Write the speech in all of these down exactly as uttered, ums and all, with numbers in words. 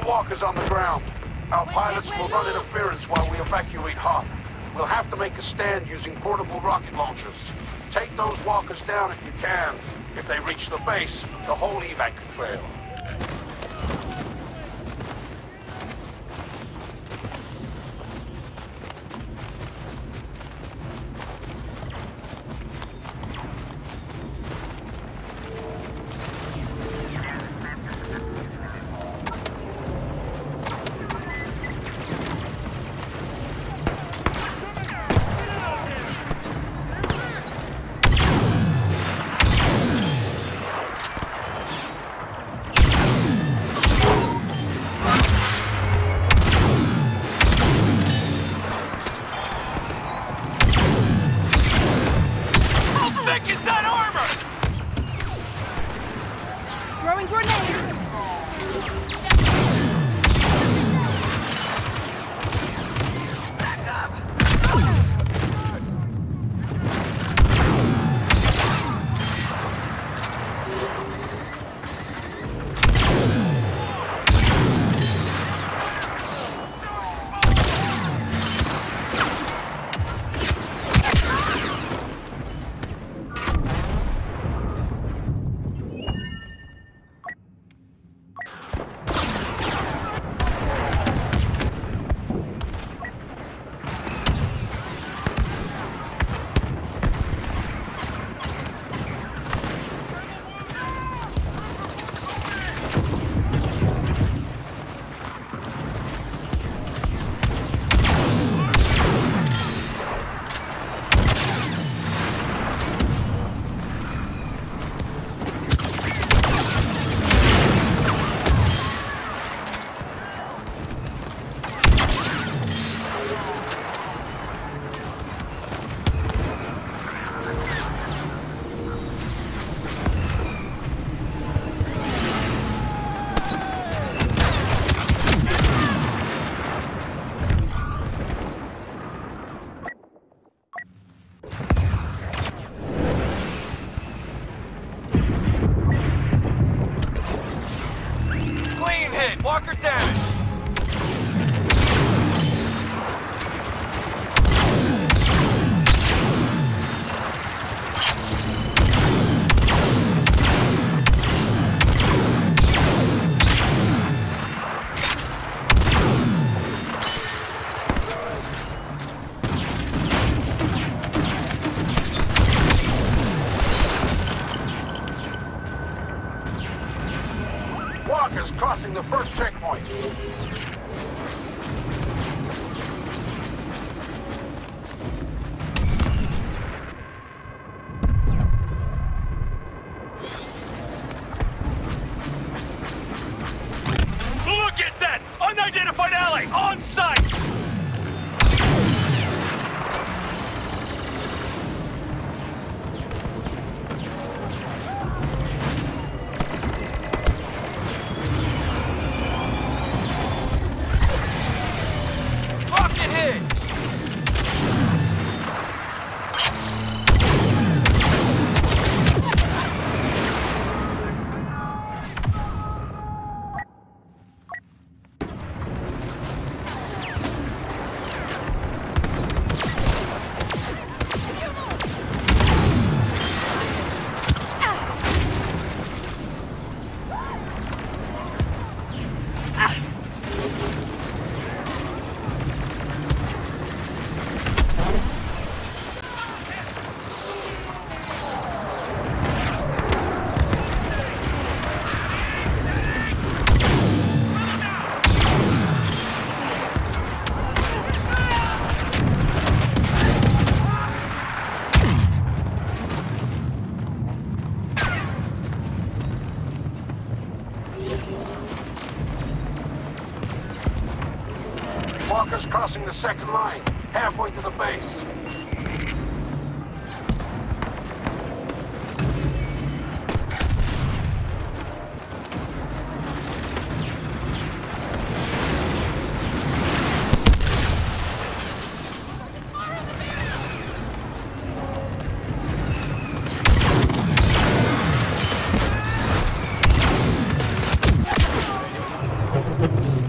walkers on the ground. Our pilots will run interference while we evacuate Hoth. We'll have to make a stand using portable rocket launchers. Take those walkers down if you can. If they reach the base, the whole evac could fail. Throwing grenade! Walker damage! Walkers crossing the first checkpoint. Look at that! Unidentified ally on site! Walkers crossing the second line, halfway to the base. You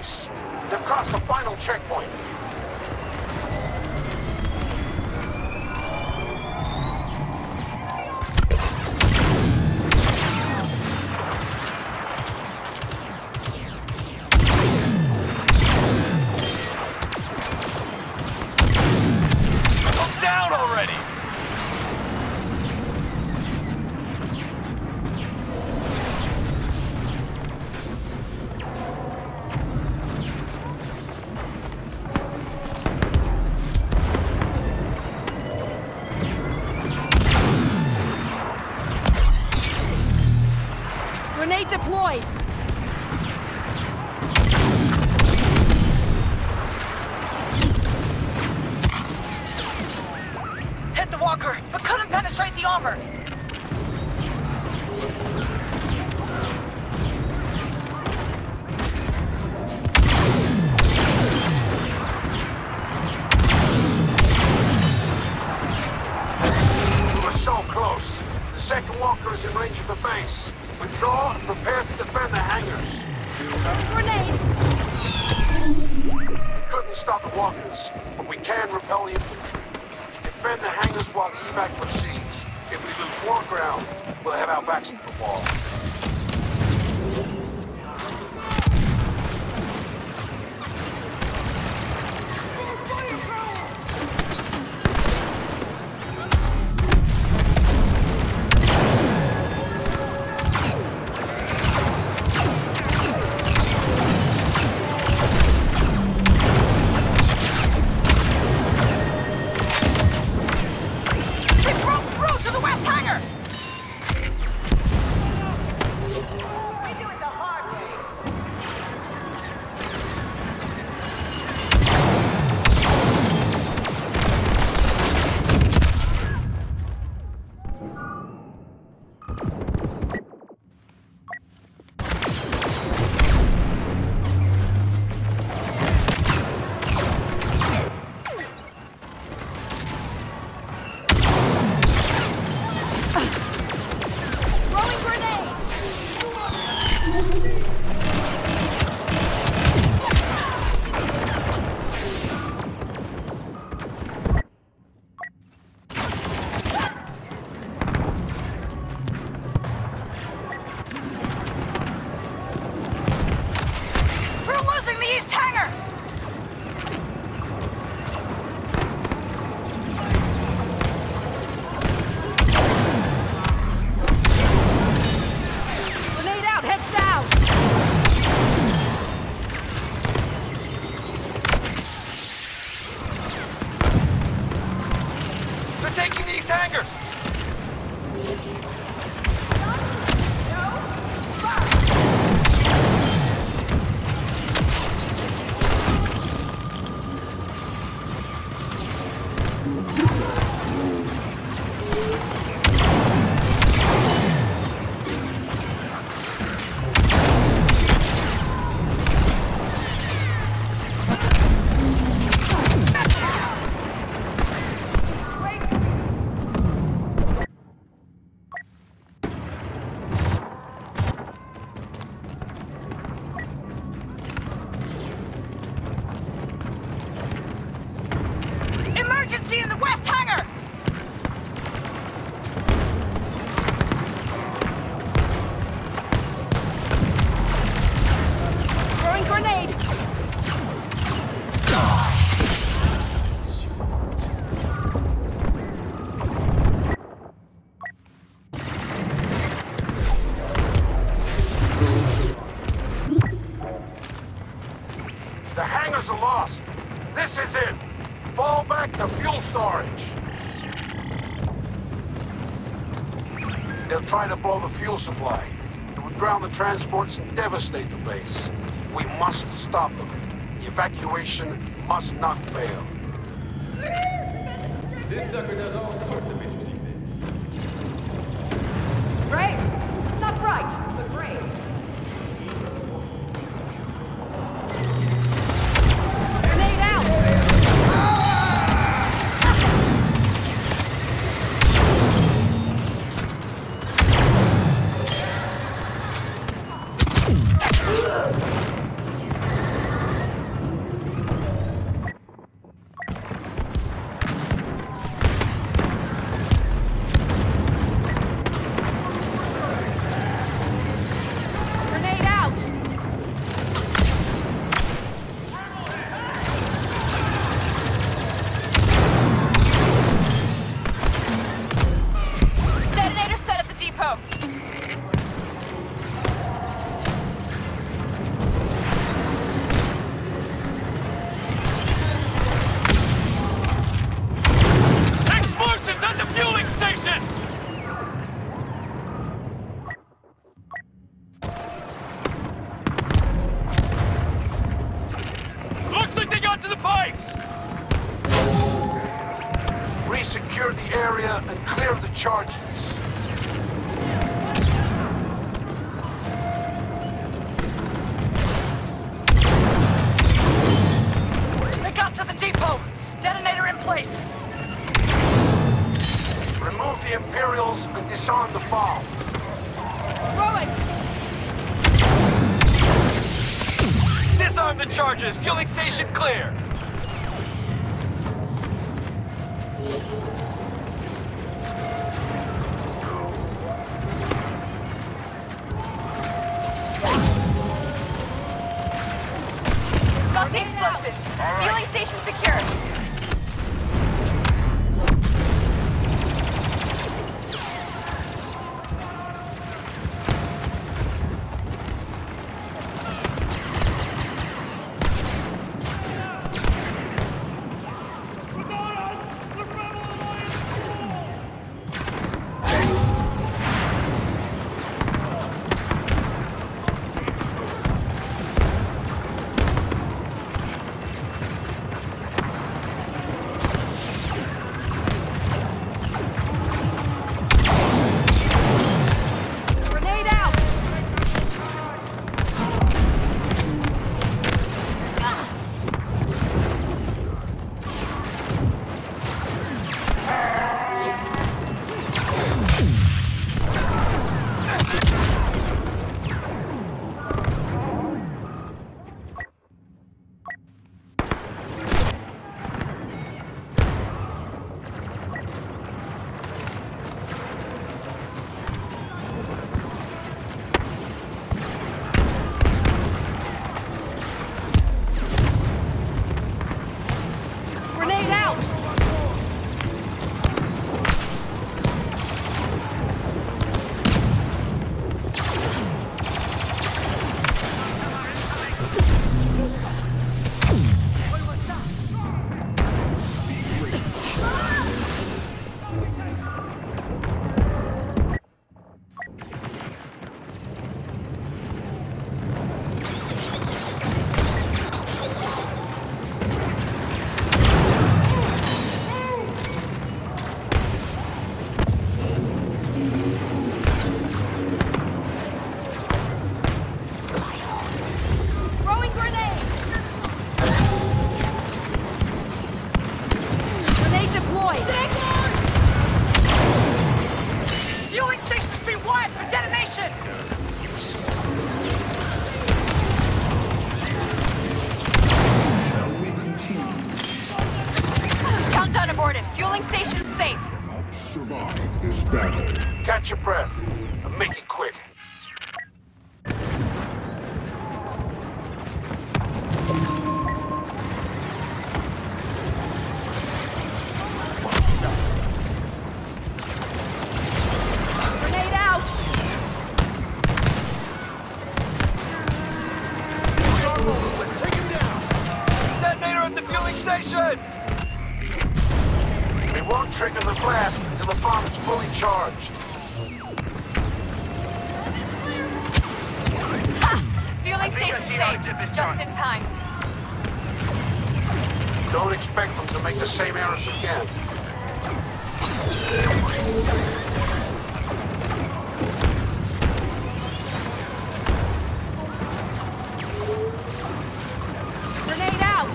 base. They've crossed the final checkpoint. Grenade deployed! Hit the walker, but couldn't penetrate the armor! We were so close. The second walker is in range of the base. Withdraw and prepare to defend the hangars. Grenade! We couldn't stop the walkers, but we can repel the infantry. Defend the hangars while the evac proceeds. If we lose more ground, we'll have our backs to the wall. Emergency in the west hangar! Throwing grenade! The hangars are lost. This is it. Fall back to fuel storage. They'll try to blow the fuel supply. It would ground the transports and devastate the base. We must stop them. The evacuation must not fail. This sucker does all sorts of interesting things. Brave! Not right, but brave. Grenade out! to the pipes! Re-secure the area and clear the charges. They got to the depot! Detonator in place! Remove the Imperials and disarm the bomb. Throwing! Disarm the charges! Fueling station clear! Got the explosives. Fueling station secure. Grenade out! Grenade out! Throwing grenade! Grenade deployed! Fueling stations be wired for detonation! Countdown aborted. Fueling station safe. Survive this battle. Catch your breath and make it quick. Grenade out! Detonator at the fueling station! We won't trigger the blast until the bomb is fully charged. Ha! Fueling station safe. Just in time. Don't expect them to make the same errors again. Grenade out!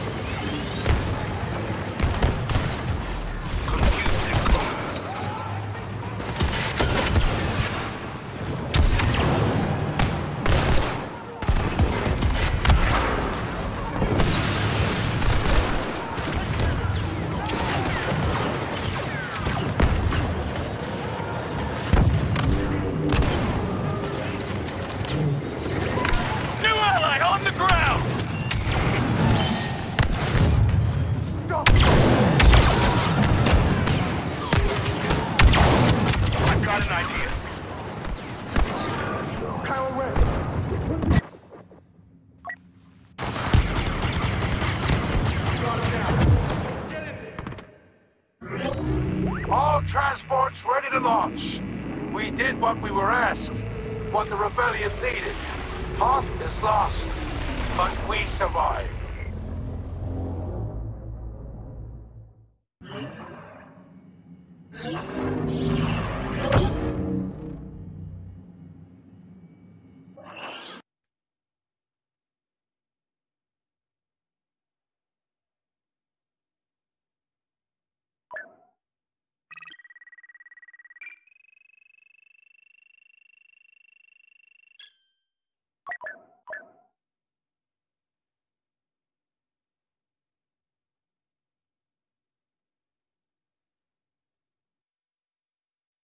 New ally on the ground! I've got an idea. All transports ready to launch. We did what we were asked, what the rebellion needed. Hoth is lost, but we survived. Moving.